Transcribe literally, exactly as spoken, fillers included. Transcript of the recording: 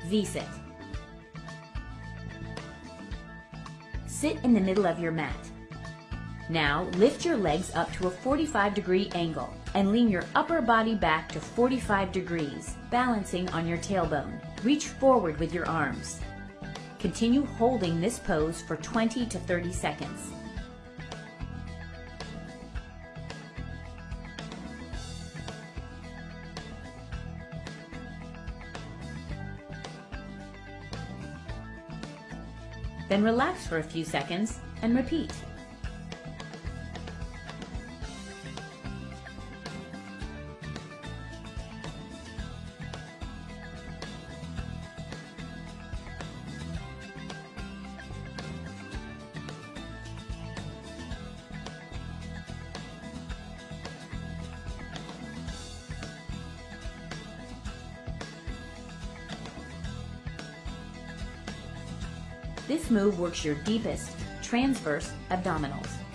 V-sit. Sit in the middle of your mat. Now lift your legs up to a forty-five degree angle and lean your upper body back to forty-five degrees, balancing on your tailbone. Reach forward with your arms. Continue holding this pose for twenty to thirty seconds. Then relax for a few seconds and repeat. This move works your deepest transverse abdominals.